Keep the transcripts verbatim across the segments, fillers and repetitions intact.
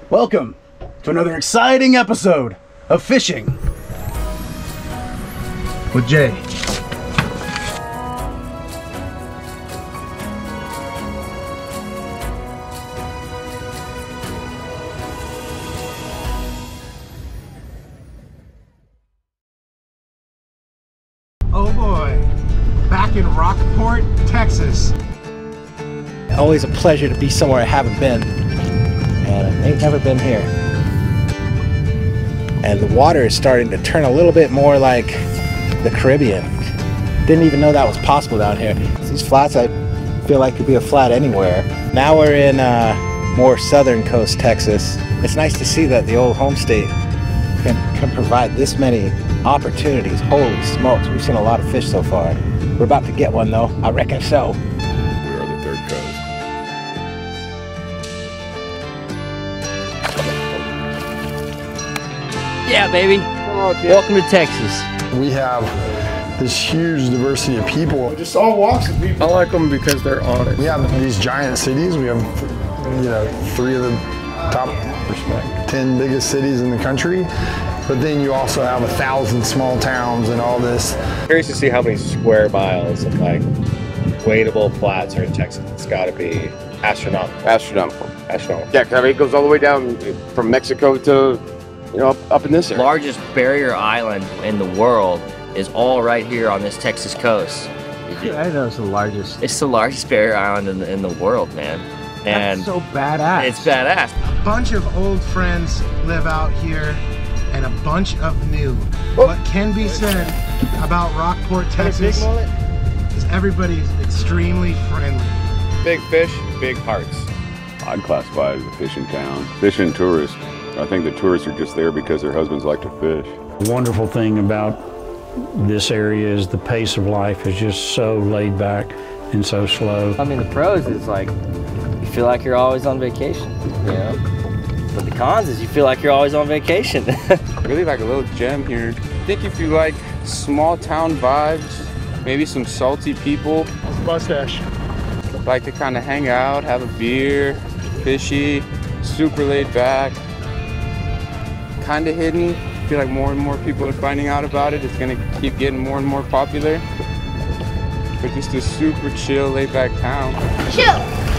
Welcome to another exciting episode of Fishing with Jay. Oh boy, back in Rockport, Texas. Always a pleasure to be somewhere I haven't been, and I ain't never been here. And the water is starting to turn a little bit more like the Caribbean. Didn't even know that was possible down here. These flats, I feel like could be a flat anywhere. Now we're in uh, more southern coast Texas. It's nice to see that the old home state can, can provide this many opportunities. Holy smokes, we've seen a lot of fish so far. We're about to get one though, I reckon so. We are the third coast. Yeah, baby. Oh, welcome to Texas. We have this huge diversity of people. Just all walks of people. I like them because they're honest. We have these giant cities. We have, you know, three of the top ten biggest cities in the country. But then you also have a thousand small towns and all this. Curious to see how many square miles of like wadeable flats are in Texas. It's got to be astronomical. Astronomical. Astronomical. Yeah, 'cause I mean, it goes all the way down from Mexico to, you know, up, up in this area. Largest barrier island in the world is all right here on this Texas coast. I know it's the largest. It's the largest barrier island in the, in the world, man. And That's so badass. it's badass. A bunch of old friends live out here and a bunch of new. What can be said about Rockport, Texas is everybody's extremely friendly. Big fish, big hearts. I'd classify it as a fishing town. Fishing tourists. I think the tourists are just there because their husbands like to fish. The wonderful thing about this area is the pace of life is just so laid back and so slow. I mean, the pros is like, you feel like you're always on vacation, you know? But the cons is you feel like you're always on vacation. Really like a little gem here. I think if you like small town vibes, maybe some salty people. Mustache. Like to kind of hang out, have a beer, fishy, super laid back, kind of hidden. I feel like more and more people are finding out about it. It's gonna keep getting more and more popular. But just a super chill, laid back town. Chill.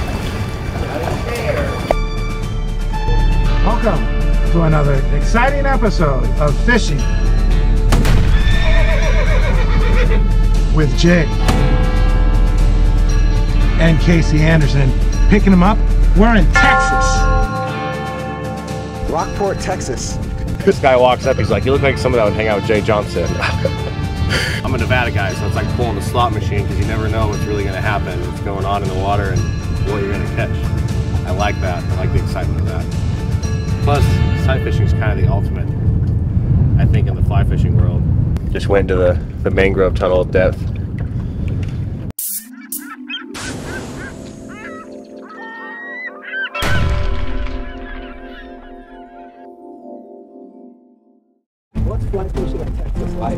Welcome to another exciting episode of Fishing with Jay and Casey Anderson. Picking them up, we're in Texas. Rockport, Texas. This guy walks up, he's like, you look like someone that would hang out with Jay Johnson. I'm a Nevada guy, so it's like pulling a slot machine because you never know what's really going to happen, what's going on in the water, and what you're going to catch. I like that. I like the excitement of that. Plus, sight fishing is kind of the ultimate, I think, in the fly fishing world. Just went to the, the mangrove tunnel of depth. What's fly fishing in Texas like?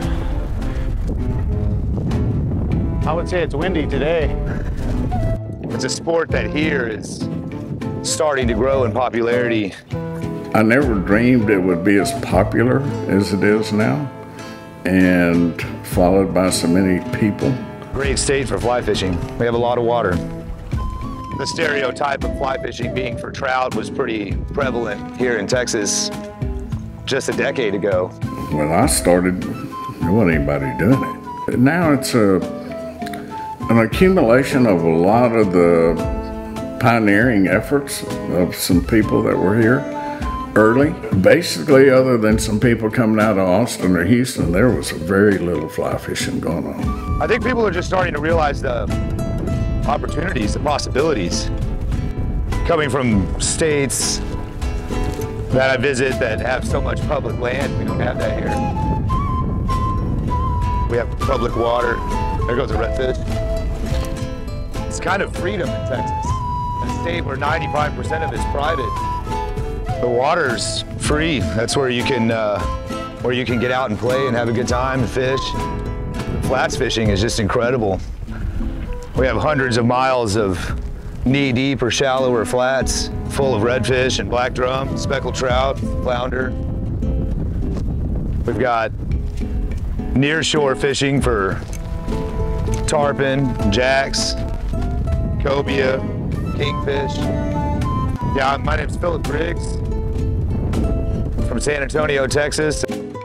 I would say it's windy today. It's a sport that here is starting to grow in popularity. I never dreamed it would be as popular as it is now and followed by so many people. Great state for fly fishing. We have a lot of water. The stereotype of fly fishing being for trout was pretty prevalent here in Texas just a decade ago. When I started, there wasn't anybody doing it. Now it's a, an accumulation of a lot of the pioneering efforts of some people that were here early. Basically, other than some people coming out of Austin or Houston, there was very little fly fishing going on. I think people are just starting to realize the opportunities, the possibilities. Coming from states that I visit that have so much public land, we don't have that here. We have public water. There goes a redfish. It's kind of freedom in Texas. A state where ninety-five percent of it's private. The water's free. That's where you can uh, where you can get out and play and have a good time and fish. Flats fishing is just incredible. We have hundreds of miles of knee-deep or shallower flats full of redfish and black drum, speckled trout, flounder. We've got near shore fishing for tarpon, jacks, cobia, kingfish. Yeah, my name's Philip Briggs from San Antonio, Texas.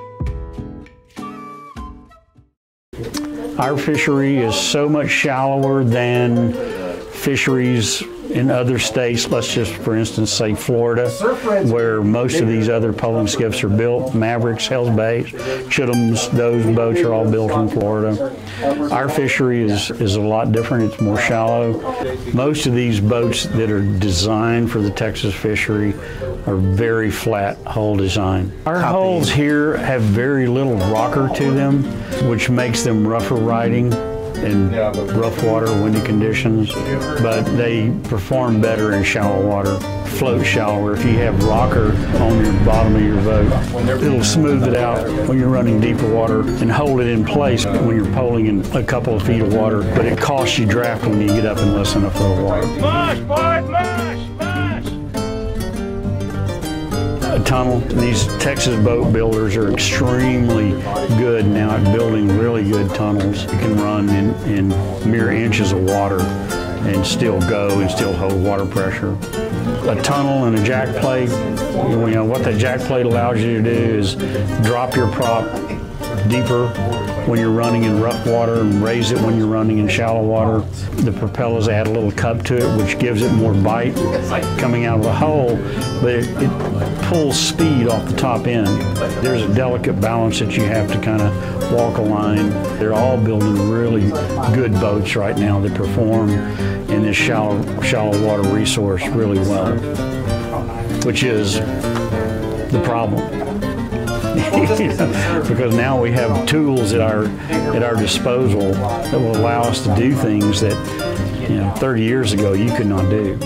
Our fishery is so much shallower than fisheries in other states. Let's just, for instance, say Florida, where most of these other poling skiffs are built. Mavericks, Hell's Bays, Chittams, those boats are all built in Florida. Our fishery is, is a lot different. It's more shallow. Most of these boats that are designed for the Texas fishery are very flat hull design. Our hulls here have very little rocker to them, which makes them rougher riding in rough water, windy conditions, but they perform better in shallow water, float shallower. If you have rocker on your bottom of your boat, it'll smooth it out when you're running deeper water and hold it in place when you're poling in a couple of feet of water, but it costs you draft when you get up in less than a foot of water. Mush, boys, mush, mush! A tunnel. These Texas boat builders are extremely good now at building really good tunnels. You can run in, in mere inches of water and still go and still hold water pressure. A tunnel and a jack plate, you know, what that jack plate allows you to do is drop your prop deeper when you're running in rough water and raise it when you're running in shallow water. The propellers add a little cup to it, which gives it more bite coming out of the hull, but it, it pulls speed off the top end. There's a delicate balance that you have to kind of walk a line. They're all building really good boats right now that perform in this shallow, shallow water resource really well, which is the problem. Because now we have tools at our at our disposal that will allow us to do things that, you know, thirty years ago you could not do.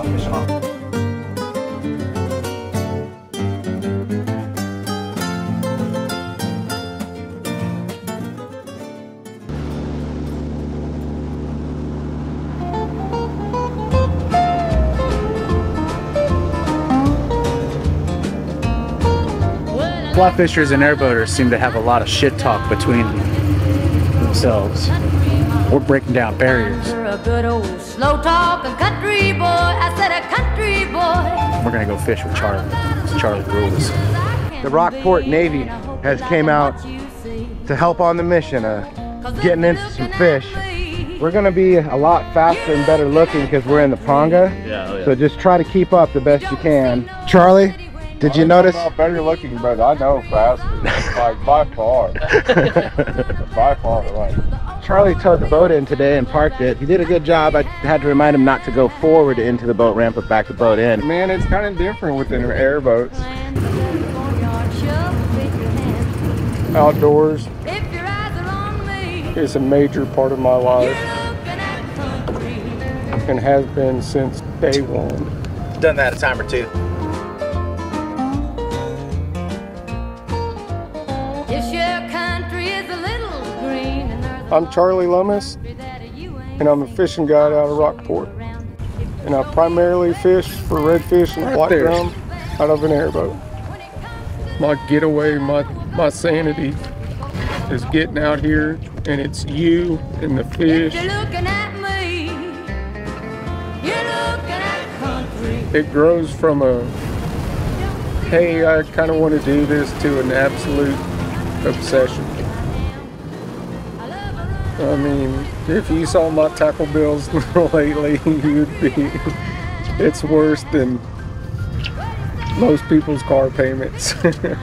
Flat fishers and airboaters seem to have a lot of shit talk between themselves. We're breaking down barriers. A good old slow talking country boy. I said a country boy. We're gonna go fish with Charlie. It's Charlie rules. The Rockport Navy has came out to help on the mission of getting into some fish. We're gonna be a lot faster and better looking because we're in the Ponga. Yeah, yeah. So just try to keep up the best you can. Charlie, did you notice? I'm not better looking, but I know faster. Like by far. By far, right. Charlie towed the boat in today and parked it. He did a good job. I had to remind him not to go forward into the boat ramp, but back the boat in. Man, it's kind of different with the airboats. Outdoors is a major part of my life and has been since day one. Done that a time or two. I'm Charlie Lummis, and I'm a fishing guide out of Rockport. And I primarily fish for redfish and black drum out of an airboat. My getaway, my, my sanity is getting out here, and it's you and the fish. It grows from a, hey, I kind of want to do this, to an absolute obsession. I mean, if you saw my tackle bills lately, you'd be, it's worse than most people's car payments.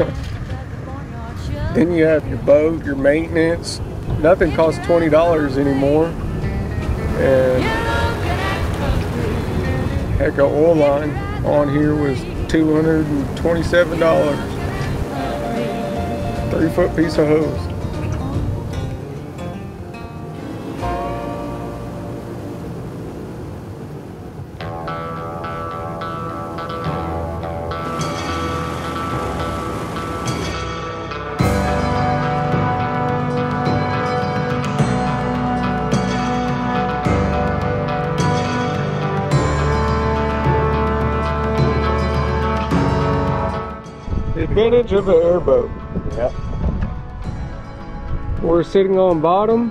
Then you have your boat, your maintenance. Nothing costs twenty dollars anymore. And heck, an oil line on here was two hundred twenty-seven dollars. Three foot piece of hose. The advantage of an airboat. Yep. We're sitting on bottom,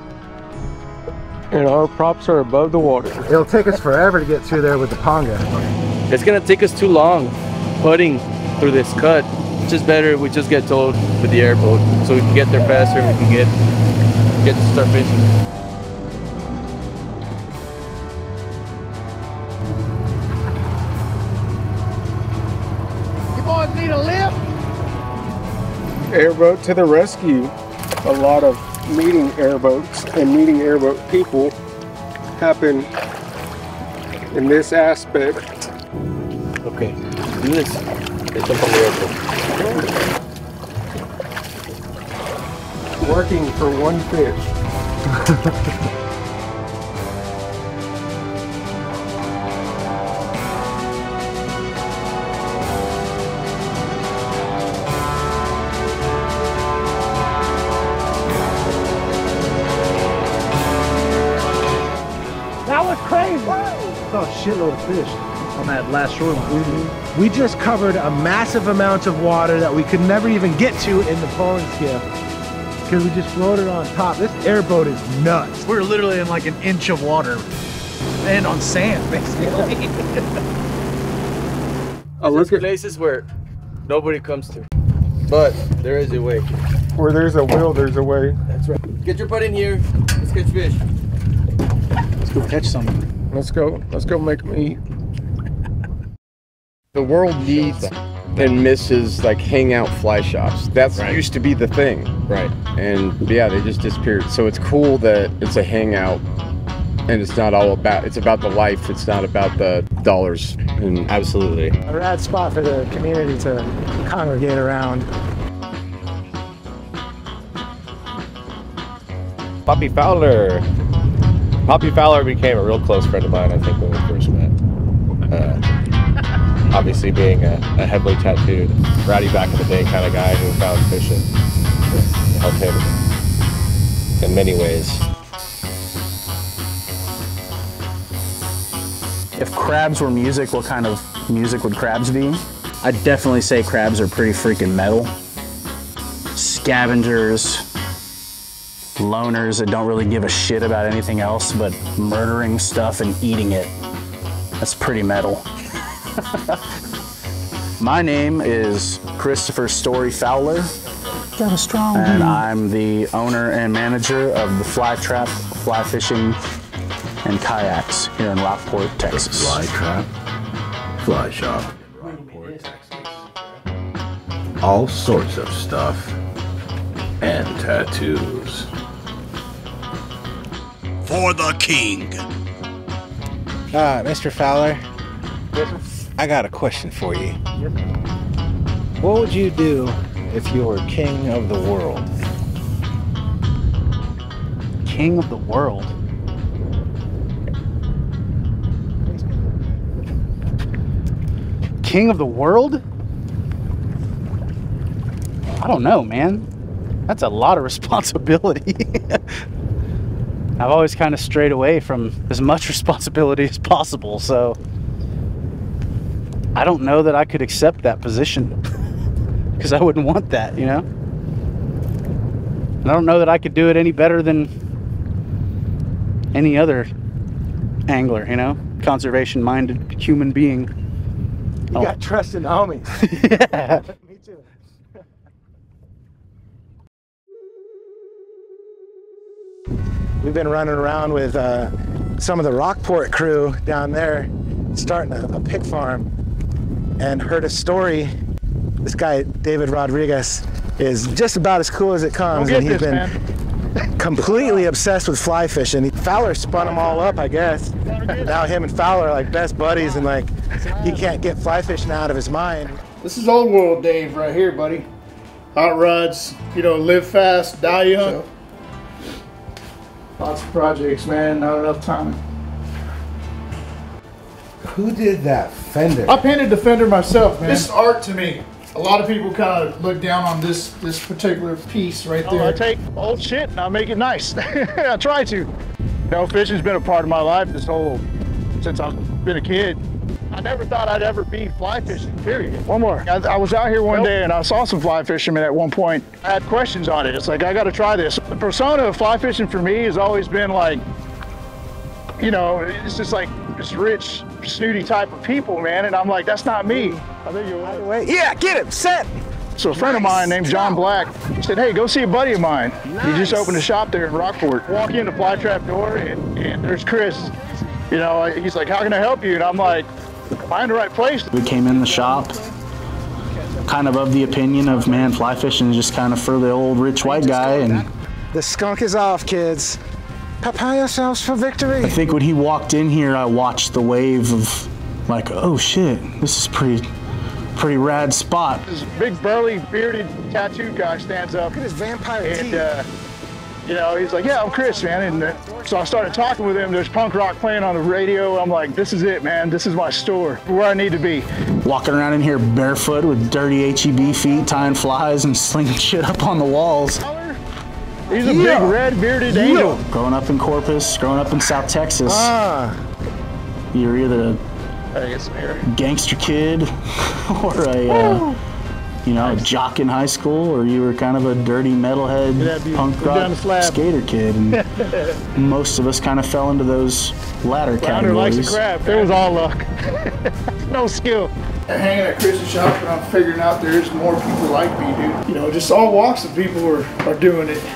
and our props are above the water. It'll take us forever to get through there with the ponga. It's gonna take us too long putting through this cut. It's just better if we just get towed with the airboat so we can get there faster and we can get get to start fishing. You boys need a lift? Airboat to the rescue. A lot of meeting airboats and meeting airboat people happen in this aspect. Okay, do this. Let's jump on the airboat. Working for one fish. That was crazy. Saw a shitload of fish on that last shoreline. Mm-hmm. We just covered a massive amount of water that we could never even get to in the pulling skiff because we just floated on top. This airboat is nuts. We're literally in like an inch of water and on sand, basically. Oh, look at places where nobody comes to, but there is a way. Where there's a will, there's a way. That's right. Get your butt in here. Let's catch fish. Let's go catch something. Let's go. Let's go make them eat. The world needs and misses like hangout fly shops. That's right. Used to be the thing. Right. And yeah, they just disappeared. So it's cool that it's a hangout and it's not all about, it's about the life. It's not about the dollars. And absolutely. A rad spot for the community to congregate around. Poppy Fowler. Poppy Fowler became a real close friend of mine, I think, when we first met. Uh, obviously being a, a heavily tattooed, rowdy back in the day kind of guy who found fishing to help him in many ways. If crabs were music, what kind of music would crabs be? I'd definitely say crabs are pretty freaking metal. Scavengers, loners that don't really give a shit about anything else but murdering stuff and eating it. That's pretty metal. My name is Christopher Story Fowler. Got a strong and name. I'm the owner and manager of the Fly Trap, Fly Fishing, and Kayaks here in Rockport, Texas. The Fly Trap, Fly Shop in Rockport, Texas. All sorts of stuff and tattoos. For the king. Uh, Mister Fowler, I got a question for you. What would you do if you were king of the world? King of the world? King of the world? I don't know, man. That's a lot of responsibility. I've always kind of strayed away from as much responsibility as possible, so I don't know that I could accept that position because I wouldn't want that, you know? And I don't know that I could do it any better than any other angler, you know? Conservation-minded human being. You oh. got trust in the homies. Yeah. Me too. We've been running around with uh, some of the Rockport crew down there, starting a, a pig farm, and heard a story. This guy, David Rodriguez, is just about as cool as it comes, and he's been man. completely obsessed with fly fishing. Fowler spun them all up, I guess. Now him and Fowler are like best buddies, and like he can't get fly fishing out of his mind. This is old world Dave right here, buddy. Hot rods, you know, live fast, die young. So, lots of projects, man, not enough time. Who did that fender? I painted the fender myself, man. This is art to me. A lot of people kind of look down on this this particular piece right there. Oh, I take old shit and I make it nice. I try to. You know, fishing's been a part of my life this whole, since I've been a kid. I never thought I'd ever be fly fishing, period. One more. I, I was out here one nope. day and I saw some fly fishermen at one point. I had questions on it. It's like, I got to try this. The persona of fly fishing for me has always been like, you know, it's just like this rich, snooty type of people, man. And I'm like, that's not me. I think you're right. Yeah, get him, set. So a friend nice. of mine named John Black said, hey, go see a buddy of mine. Nice. He just opened a shop there in Rockport. Walk in the fly trap door and, and there's Chris. You know, he's like, how can I help you? And I'm like, am I in the right place? We came in the shop kind of of the opinion of, man, fly fishing is just kind of for the old rich white guy. And the skunk is off, kids. Prepare yourselves for victory. I think when he walked in here, I watched the wave of like, oh shit, this is pretty, pretty rad spot. This big burly bearded tattooed guy stands up. Look at his vampire and, teeth. Uh, you know, he's like, yeah, I'm Chris, man. And uh, so I started talking with him. There's punk rock playing on the radio. I'm like, this is it, man. This is my store, where I need to be. Walking around in here barefoot with dirty H E B feet, tying flies and slinging shit up on the walls. He's a yeah. big red bearded yeah. angel. Growing up in Corpus, growing up in South Texas, ah. you're either I get some hair. a gangster kid or a, uh, you know, a jock in high school, or you were kind of a dirty metalhead punk rock skater kid. And most of us kind of fell into those latter Flounder categories. likes a crab. It was all luck. No skill. Hanging at Chris's shop, and I'm figuring out there's more people like me, dude. You know, just all walks of people are, are doing it.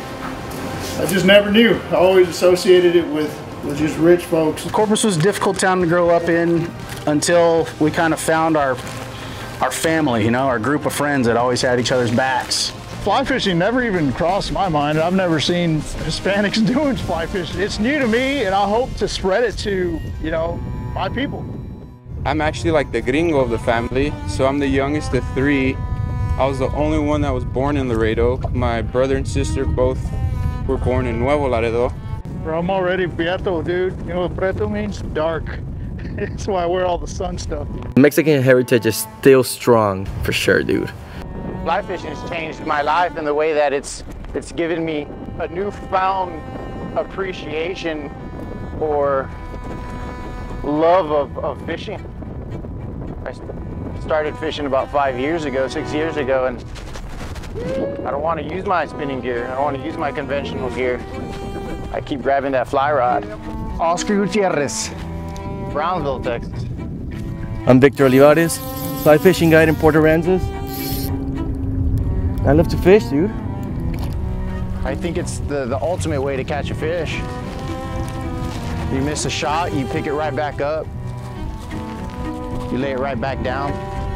I just never knew. I always associated it with, with just rich folks. Corpus was a difficult town to grow up in until we kind of found our our family, you know, our group of friends that always had each other's backs. Fly fishing never even crossed my mind. I've never seen Hispanics doing fly fishing. It's new to me, and I hope to spread it to, you know, my people. I'm actually like the gringo of the family, so I'm the youngest of three. I was the only one that was born in Laredo. My brother and sister both were born in Nuevo Laredo. I'm already prieto, dude. You know what prieto means? Dark. That's why I wear all the sun stuff. Mexican heritage is still strong, for sure, dude. Fly fishing has changed my life in the way that it's it's given me a newfound appreciation or love of, of fishing. I started fishing about five years ago, six years ago, and I don't want to use my spinning gear. I don't want to use my conventional gear. I keep grabbing that fly rod. Oscar Gutierrez, Brownsville, Texas. I'm Victor Olivares, fly fishing guide in Port Aransas. I love to fish, dude. I think it's the, the ultimate way to catch a fish. You miss a shot, you pick it right back up. You lay it right back down.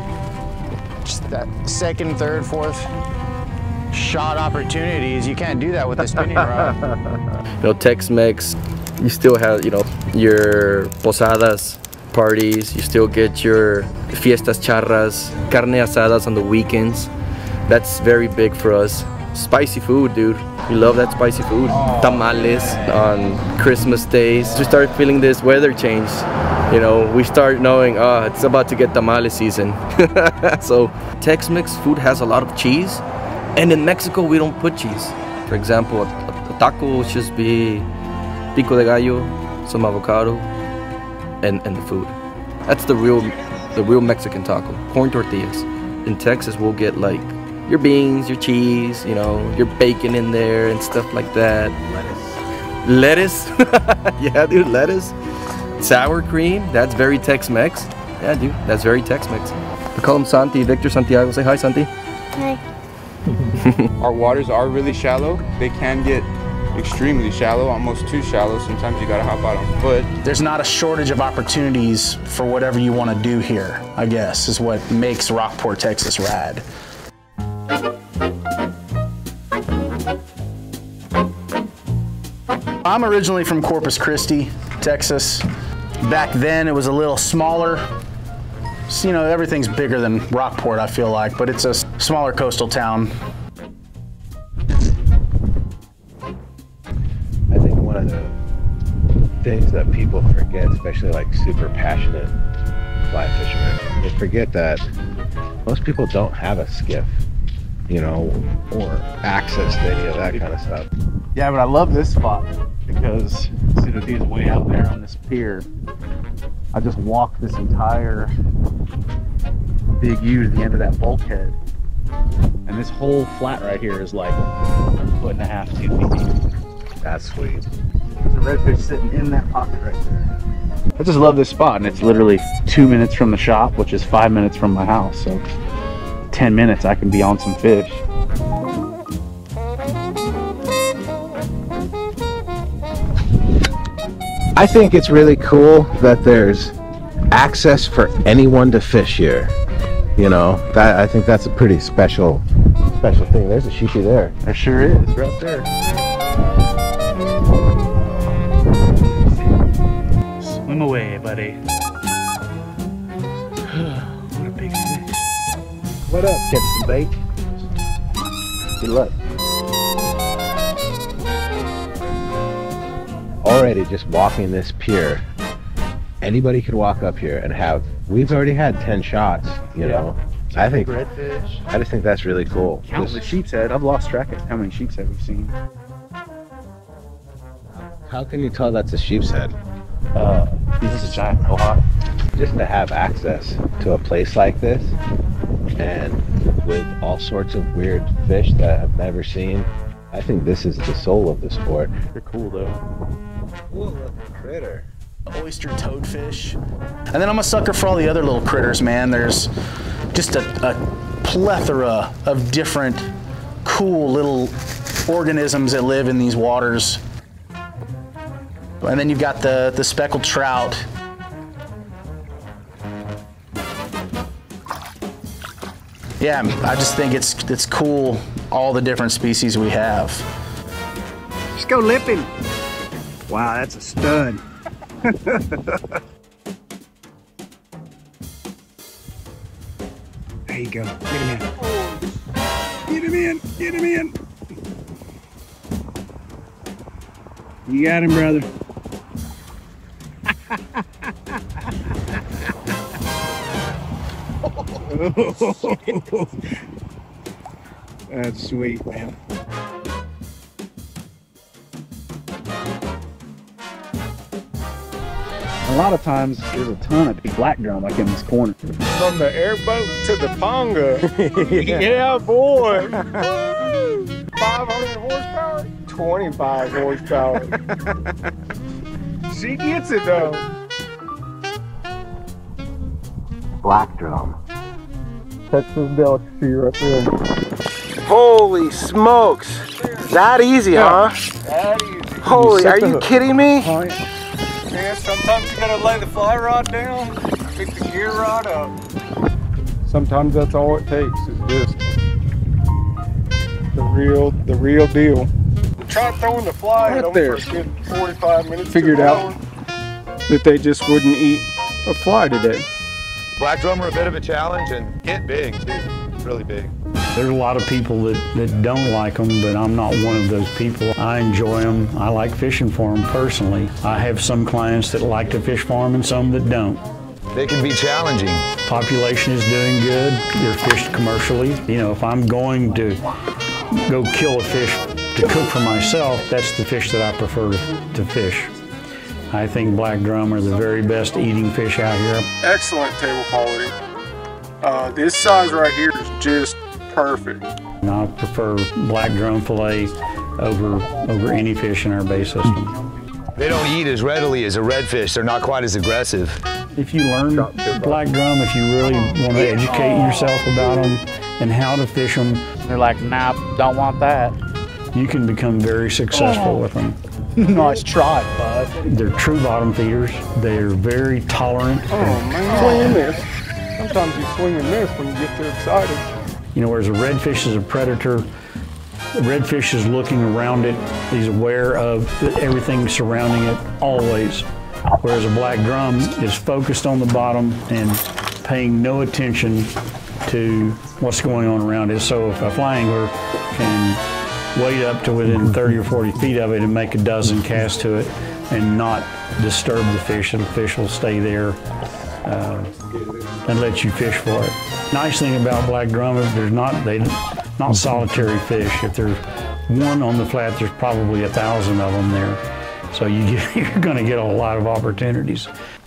Just that second, third, fourth shot opportunities, you can't do that with a spinning rod. You know, Tex-Mex, you still have, you know, your posadas parties, you still get your fiestas charras, carne asadas on the weekends. That's very big for us. Spicy food, dude. We love that spicy food. Tamales on Christmas days. We start feeling this weather change. You know, we start knowing, oh, it's about to get tamale season. So Tex-Mex food has a lot of cheese. And in Mexico, we don't put cheese. For example, a, a taco will just be pico de gallo, some avocado, and, and the food. That's the real, the real Mexican taco, corn tortillas. In Texas, we'll get like your beans, your cheese, you know, your bacon in there and stuff like that. Lettuce. Lettuce? Yeah, dude, lettuce. Sour cream, that's very Tex-Mex. Yeah, dude, that's very Tex-Mex. We call him Santi, Victor Santiago. Say hi, Santi. Hi. Our waters are really shallow. They can get extremely shallow, almost too shallow. Sometimes you gotta hop out on foot. There's not a shortage of opportunities for whatever you want to do here, I guess, is what makes Rockport, Texas rad. I'm originally from Corpus Christi, Texas. Back then it was a little smaller. So, you know, everything's bigger than Rockport, I feel like, but it's a smaller coastal town. I think one of the things that people forget, especially like super passionate fly fishermen, they forget that most people don't have a skiff, you know, or access to any of that kind of stuff. Yeah, but I love this spot because Cenote's way out there on this pier. I just walked this entire big U to the end of that bulkhead. And this whole flat right here is like a foot and a half, two feet deep. That's sweet. There's a redfish sitting in that pocket right there. I just love this spot, and it's literally two minutes from the shop, which is five minutes from my house. So ten minutes I can be on some fish. I think it's really cool that there's access for anyone to fish here. You know, that I think that's a pretty special, special thing. There's a sheepy there. There sure is, right there. Swim away, buddy. What a big fish. What up? Catch some bait. Good luck. Already just walking this pier, anybody could walk up here and have, we've already had ten shots, you yeah. know. I think, redfish. I just think that's really cool. Count the sheep's head. I've lost track of how many sheep's head we've seen. How can you tell that's a sheep's head? Uh, this is a giant mohawk. Just to have access to a place like this and with all sorts of weird fish that I've never seen, I think this is the soul of the sport. They're cool though. Ooh, look, critter. Oyster toadfish. And then I'm a sucker for all the other little critters, man. There's just a, a plethora of different cool little organisms that live in these waters. And then you've got the, the speckled trout. Yeah, I just think it's, it's cool, all the different species we have. Just go lipping. Wow, that's a stud. There you go. Get him in. Get him in. Get him in. You got him, brother. That's sweet, man. A lot of times there's a ton of big black drum like in this corner. From the airboat to the ponga. yeah. yeah, boy. five hundred horsepower? twenty-five horsepower. She gets it though. Black drum. Texas delicacy right there. Holy smokes! That easy, yeah. huh? That easy. Holy, are you kidding me? Yeah, sometimes you gotta lay the fly rod down, pick the gear rod up. Sometimes that's all it takes is just the real, the real deal. We tried throwing the fly right at them there. for a good forty-five minutes. Figured out that they just wouldn't eat a fly today. Black drum are a bit of a challenge and get big too, really big. There's a lot of people that, that don't like them, but I'm not one of those people. I enjoy them. I like fishing for them personally. I have some clients that like to fish for them and some that don't. They can be challenging. Population is doing good. They're fished commercially. You know, if I'm going to go kill a fish to cook for myself, that's the fish that I prefer to, to fish. I think black drum are the very best eating fish out here. Excellent table quality. Uh, this size right here is just perfect. And I prefer black drum fillet over, over any fish in our bay system. They don't eat as readily as a redfish. They're not quite as aggressive. If you learn black drum, if you really want to educate yourself about them and how to fish them, they're like, nah, don't want that. You can become very successful oh. with them. Nice try, bud. They're true bottom feeders. They're very tolerant. Oh man, swing and miss. Sometimes you swing and miss when you get too excited. You know, whereas a redfish is a predator, the redfish is looking around it. He's aware of everything surrounding it always. Whereas a black drum is focused on the bottom and paying no attention to what's going on around it. So if a fly angler can wade up to within thirty or forty feet of it and make a dozen casts to it and not disturb the fish, and the fish will stay there uh, and let you fish for it. Nice thing about black drum is there's not they not solitary fish. If there's one on the flat, there's probably a thousand of them there. So you get, you're going to get a lot of opportunities.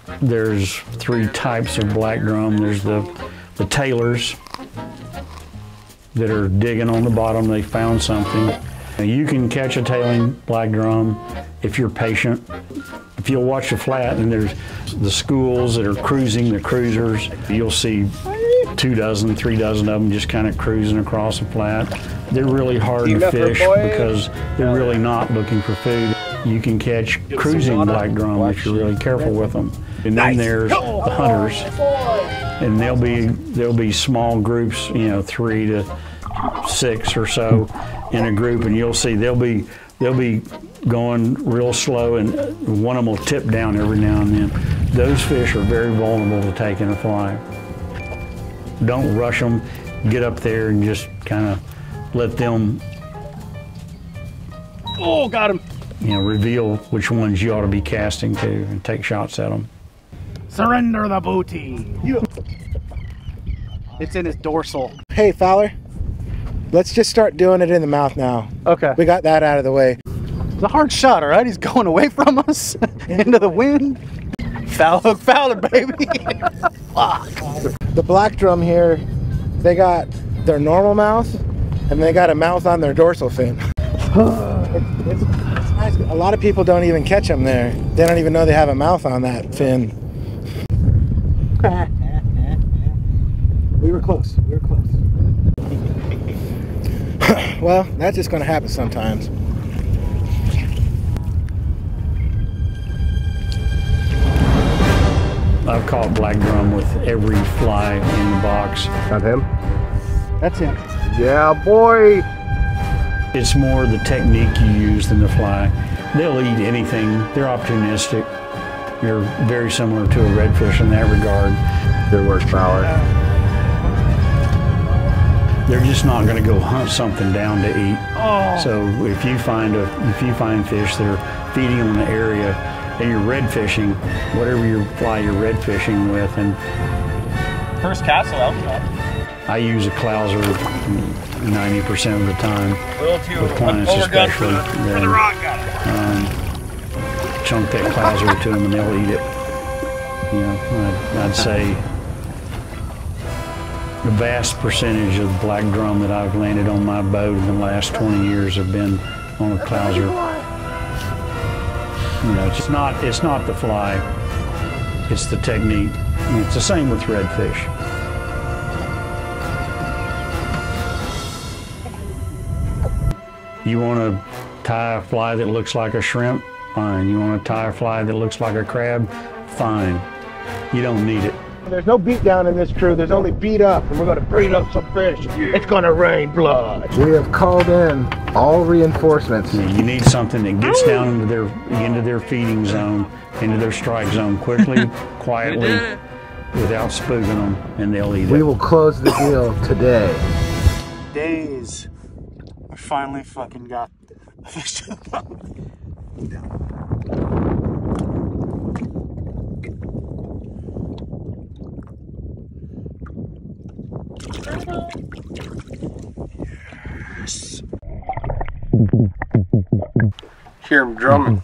There's three types of black drum. There's the, the tailors that are digging on the bottom. They found something. Now, you can catch a tailing black drum if you're patient. If you'll watch the flat, and there's the schools that are cruising, the cruisers, you'll see two dozen, three dozen of them just kind of cruising across the flat. They're really hard to fish because they're really not looking for food. You can catch cruising black drum if you're really careful with them. And then there's the hunters, and they'll be they'll be small groups, you know, three to six or so in a group, and you'll see they'll be they'll be going real slow, and one of them will tip down every now and then. Those fish are very vulnerable to taking a fly. Don't rush them. Get up there and just kind of let them. Oh, got him. You know, reveal which ones you ought to be casting to and take shots at them. Surrender the booty. It's in his dorsal. Hey, Fowler, let's just start doing it in the mouth now. Okay. We got that out of the way. It's a hard shot, all right? He's going away from us into the wind. Foul hook, Fowler, baby. Fuck. The black drum here, they got their normal mouth, and they got a mouth on their dorsal fin. it's, it's, it's nice. A lot of people don't even catch them there. They don't even know they have a mouth on that fin. We were close. We were close. Well, that's just going to happen sometimes. I've caught black drum with every fly in the box. Got him? That's him. Yeah, boy. It's more the technique you use than the fly. They'll eat anything. They're opportunistic. You're very similar to a redfish in that regard. Good work, Fowler. They're just not going to go hunt something down to eat. Oh. So if you find a if you find fish that are feeding on the area and you're red fishing, whatever your fly you're red fishing with, and First castle outlet. I use a clouser ninety percent of the time. With clients especially. For the rock got it. Um, chunk that clouser to them and they'll eat it. You know, I'd, I'd say the vast percentage of the black drum that I've landed on my boat in the last twenty years have been on a clouser. You know, it's not it's not the fly, it's the technique. And it's the same with redfish. You want to tie a fly that looks like a shrimp? Fine. You want to tie a fly that looks like a crab? Fine. You don't need it. There's no beat down in this crew, there's only beat up, and we're gonna beat up some fish. It's gonna rain blood. We have called in all reinforcements. You need something that gets down into their into their feeding zone, into their strike zone quickly, quietly, without spooking them, and they'll eat it. We will close the deal today. Days. I finally fucking got a fish to the boat. Yes. Hear him drumming.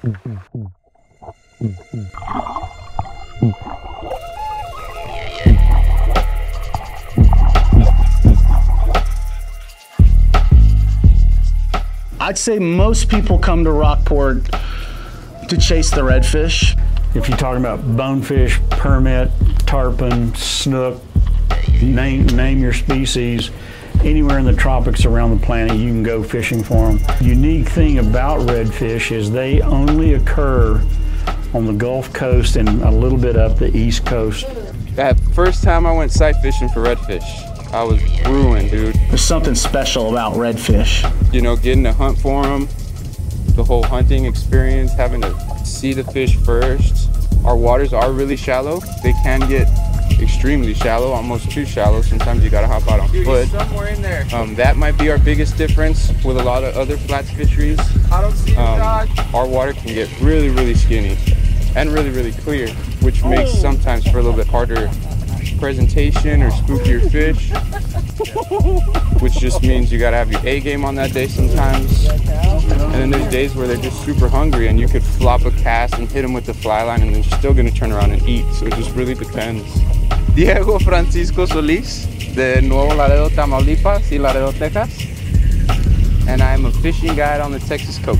I'd say most people come to Rockport to chase the redfish. If you're talking about bonefish, permit, tarpon, snook, name, name your species, anywhere in the tropics around the planet you can go fishing for them. Unique thing about redfish is they only occur on the Gulf Coast and a little bit up the East Coast. That first time I went sight fishing for redfish, I was ruined, dude. There's something special about redfish. You know, getting to hunt for them, the whole hunting experience, having to see the fish first. Our waters are really shallow. They can get extremely shallow, almost too shallow. Sometimes you gotta hop out on foot. Somewhere in there. Um, that might be our biggest difference with a lot of other flats fisheries. I don't see um, God. Our water can get really, really skinny and really, really clear, which makes sometimes for a little bit harder presentation or spookier fish, which just means you gotta have your A game on that day sometimes. And then there's days where they're just super hungry and you could flop a cast and hit them with the fly line and they're still gonna turn around and eat. So it just really depends. Diego Francisco Solis, de Nuevo Laredo, Tamaulipas y Laredo, Texas. And I'm a fishing guide on the Texas coast.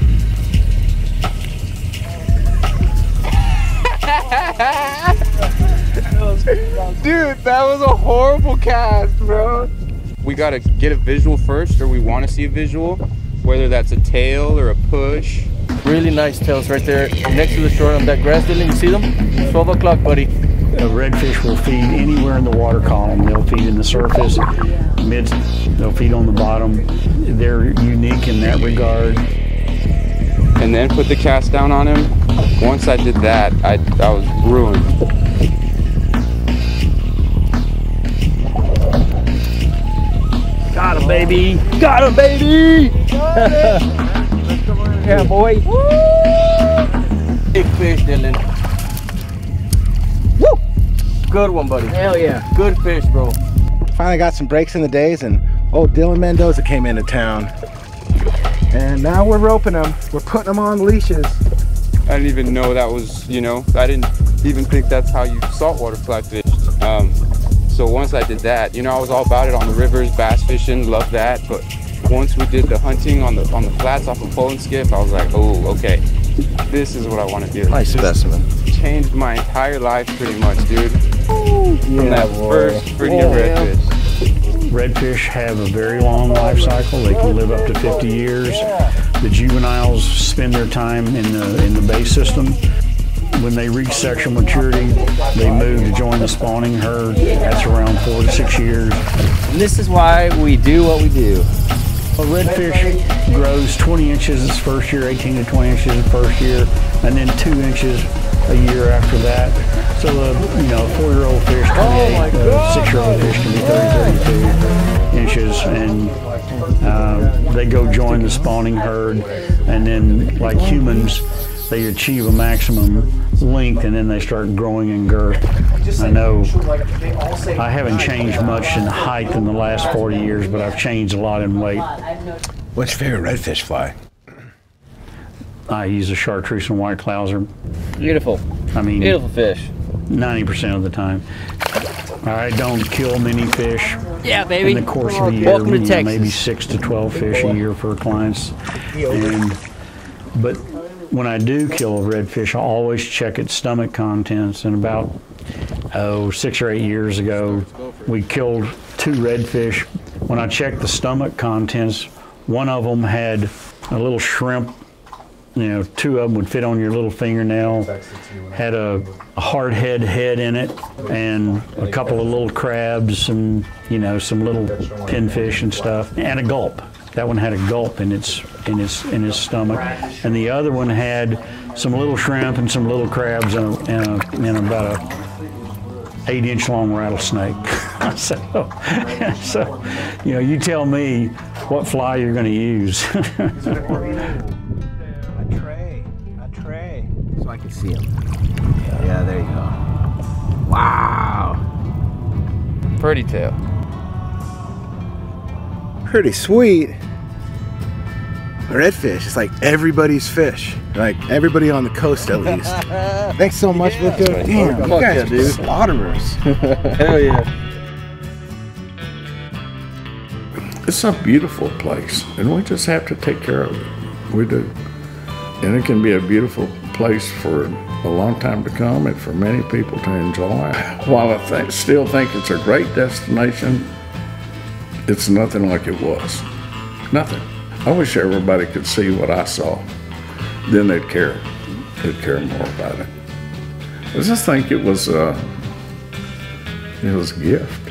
Dude, that was a horrible cast, bro. We gotta get a visual first, or we want to see a visual, whether that's a tail or a push. Really nice tails right there next to the shore on that grass building. You see them? twelve o'clock, buddy. A redfish will feed anywhere in the water column. They'll feed in the surface, mid, they'll feed on the bottom. They're unique in that regard. And then put the cast down on him. Once I did that, I, I was ruined. Got him, baby. Got him, baby. Got it. Yeah, boy. Woo! Big fish, Dylan. Woo! Good one, buddy. Hell yeah. Good fish, bro. Finally got some breaks in the days, and old Dylan Mendoza came into town. And now we're roping them. We're putting them on leashes. I didn't even know that was, you know, I didn't even think that's how you saltwater fly fished. Um, so once I did that, you know, I was all about it on the rivers, bass fishing, loved that. But once we did the hunting on the on the flats off of pole and skiff, I was like, oh, okay, this is what I want to do. Nice specimen. Changed my entire life pretty much, dude. Ooh, From yeah, that boy. first freaking Oh, redfish. Redfish have a very long life cycle. They can live up to fifty years. The juveniles spend their time in the in the base system. When they reach sexual maturity, they move to join the spawning herd. That's around four to six years. And this is why we do what we do. A redfish grows twenty inches its first year, eighteen to twenty inches its first year, and then two inches a year after that. So, uh, you know, a four-year-old fish, twenty-eight, uh, six-year-old fish can be thirty, thirty-two inches, and uh, they go join the spawning herd, and then, like humans, they achieve a maximum length, and then they start growing in girth. I know I haven't changed much in height in the last forty years, but I've changed a lot in weight. What's your favorite redfish fly? I use a chartreuse and white clouser. Beautiful. I mean, beautiful fish. ninety percent of the time. I don't kill many fish. Yeah, baby. In the course of a year, Welcome to you know, Texas. maybe six to twelve fish a year for clients. And, but when I do kill a redfish, I always check its stomach contents. And about, oh, six or eight years ago, we killed two redfish. When I checked the stomach contents, one of them had a little shrimp. You know, two of them would fit on your little fingernail, had a, a hard head head in it, and a couple of little crabs, and, you know, some little pinfish and stuff, and a gulp. That one had a gulp in its in its in its stomach, and the other one had some little shrimp and some little crabs and, a, and, a, and about a eight inch long rattlesnake. so, so, you know, you tell me what fly you're going to use. So I can see them. Yeah, yeah, there you go. Wow. Pretty tail. Pretty sweet. Redfish, it's like everybody's fish. Like everybody on the coast at least. Thanks so much, yeah, Luca. Damn, you guys are slaughterers. Hell yeah. It's a beautiful place, and we just have to take care of it. We do. And it can be a beautiful place for a long time to come and for many people to enjoy. While I th still think it's a great destination, it's nothing like it was. Nothing. I wish everybody could see what I saw. Then they'd care. They'd care more about it. I just think it was, uh, it was a gift.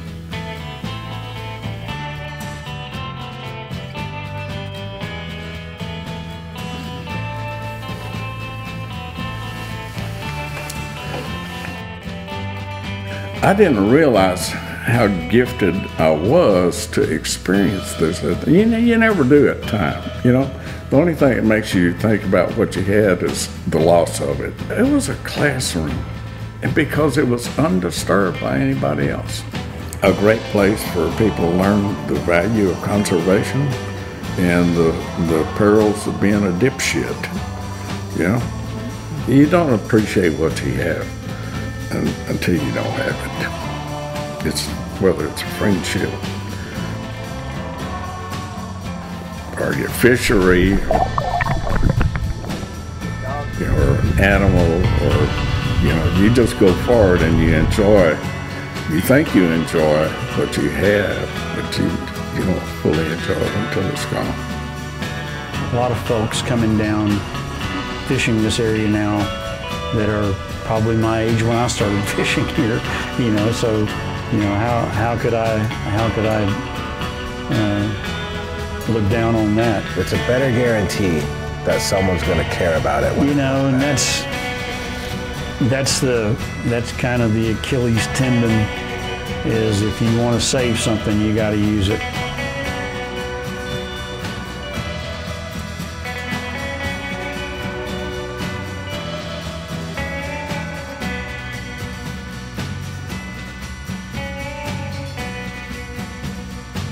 I didn't realize how gifted I was to experience this. You, you never do at the time, you know? The only thing that makes you think about what you had is the loss of it. It was a classroom. because it was undisturbed by anybody else. A great place for people to learn the value of conservation and the, the perils of being a dipshit. You know, you don't appreciate what you have and, until you don't have it. It's whether it's a friendship or your fishery, you know, or an animal, or you know, you just go forward and you enjoy. You think you enjoy what you have, but you you don't fully enjoy it until it's gone. A lot of folks coming down fishing this area now that are probably my age when I started fishing here, you know, so, you know, how, how could I, how could I uh, look down on that? It's a better guarantee that someone's going to care about it. You know, and that's, that's the, that's kind of the Achilles tendon, is if you want to save something, you got to use it.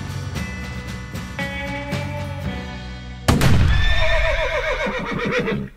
Thank you.